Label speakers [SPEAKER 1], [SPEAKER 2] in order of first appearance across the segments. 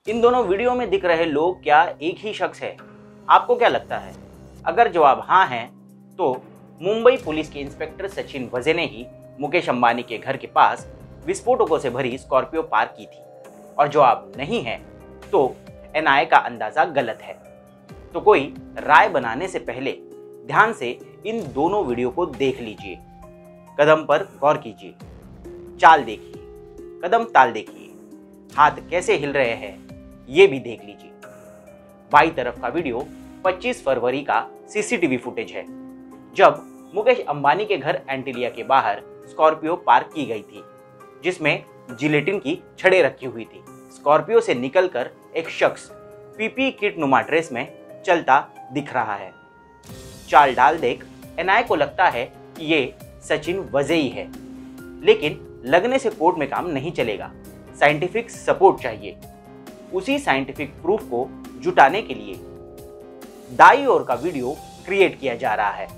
[SPEAKER 1] इन दोनों वीडियो में दिख रहे लोग क्या एक ही शख्स है? आपको क्या लगता है? अगर जवाब हाँ है तो मुंबई पुलिस के इंस्पेक्टर सचिन वजे ने ही मुकेश अंबानी के घर के पास विस्फोटकों से भरी स्कॉर्पियो पार्क की थी, और जवाब नहीं है तो एनआईए का अंदाजा गलत है। तो कोई राय बनाने से पहले ध्यान से इन दोनों वीडियो को देख लीजिए, कदम पर गौर कीजिए, चाल देखिए, कदम ताल देखिए, हाथ कैसे हिल रहे हैं ये भी देख लीजिए। बाईं तरफ का वीडियो 25 फरवरी का सीसीटीवी फुटेज है, जब मुकेश अंबानी के घर एंटीलिया के बाहर स्कॉर्पियो पार्क की गई थी, जिसमें जिलेटिन की छड़ें रखी हुई थी। स्कॉर्पियो से निकलकर एक शख्स पीपी किट नुमा ड्रेस में चलता दिख रहा है। चाल डाल देख एनआईए को लगता है कि ये सचिन वजे ही है, लेकिन लगने से कोर्ट में काम नहीं चलेगा। साइंटिफिक सपोर्ट चाहिए। उसी साइंटिफिक प्रूफ को जुटाने के लिए दाईं ओर का वीडियो क्रिएट किया जा रहा है।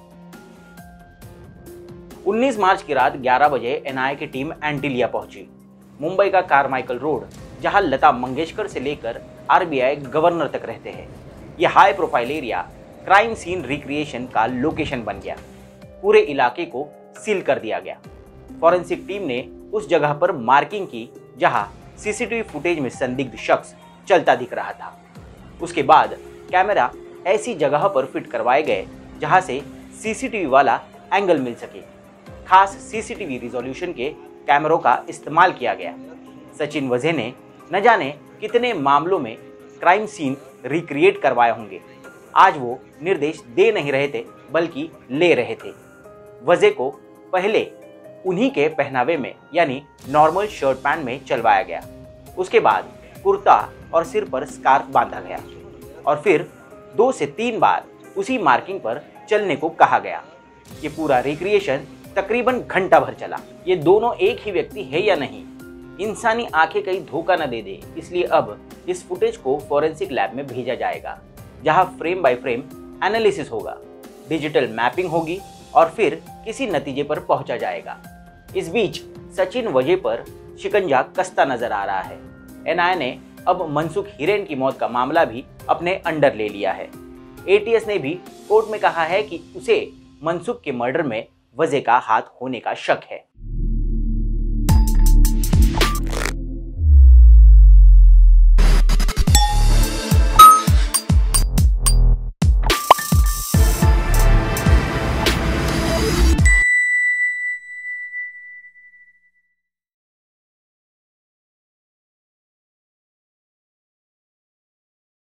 [SPEAKER 1] 19 मार्च की रात 11 बजे एनआईए की टीम एंटीलिया पहुंची। मुंबई का कारमाइकल रोड, जहां लता मंगेशकर से लेकर आरबीआई गवर्नर तक रहते हैं, यह high profile area crime scene recreation का लोकेशन बन गया। पूरे इलाके को सील कर दिया गया। फॉरेंसिक टीम ने उस जगह पर मार्किंग की जहां सीसीटीवी फुटेज में संदिग्ध शख्स चलता दिख रहा था। उसके बाद कैमरा ऐसी जगह पर फिट करवाए गए जहां से सीसीटीवी वाला एंगल मिल सके। खास सीसीटीवी रिजोल्यूशन के कैमरों का इस्तेमाल किया गया। सचिन वजे ने न जाने कितने मामलों में क्राइम सीन रिक्रिएट करवाए होंगे। आज वो निर्देश दे नहीं रहे थे बल्कि ले रहे थे। वजे को पहले उन्हीं के पहनावे में यानी नॉर्मल शर्ट पैंट में चलवाया गया। उसके बाद कुर्ता और सिर पर स्कार्फ बांधा गया और फिर 2 से 3 बार उसी मार्किंग पर चलने को कहा गया। ये पूरा रिक्रिएशन तकरीबन घंटा भर चला। ये दोनों एक ही व्यक्ति है या नहीं, इंसानी आंखें कहीं धोखा न दे दे, इसलिए अब इस फुटेज को फोरेंसिक लैब में भेजा जाएगा, जहां फ्रेम बाय फ्रेम एनालिसिस होगा, डिजिटल मैपिंग होगी और फिर किसी नतीजे पर पहुंचा जाएगा। इस बीच सचिन वजे पर शिकंजा कसता नजर आ रहा है। एनआईए ने अब मनसुख हिरेन की मौत का मामला भी अपने अंडर ले लिया है। एटीएस ने भी कोर्ट में कहा है कि उसे मनसुख के मर्डर में वजे का हाथ होने का शक है।